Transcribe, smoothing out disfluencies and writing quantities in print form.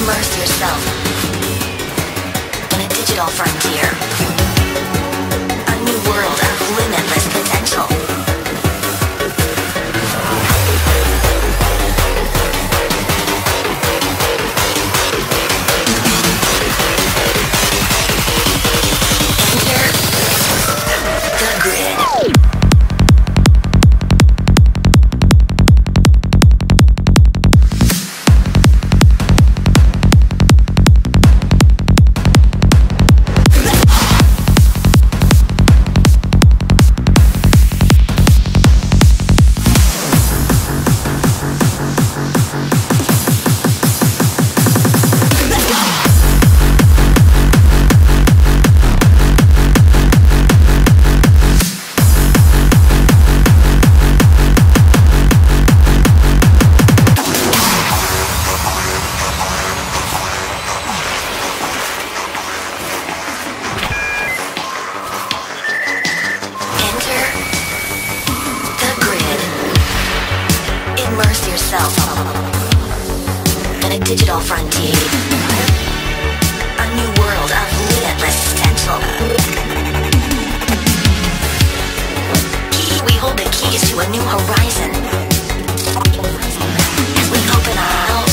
Immerse yourself in a digital frontier. A new world of limitless potential. Enter the grid. Immerse yourself in a digital frontier. A new world of limitless potential. We hold the keys to a new horizon as we open our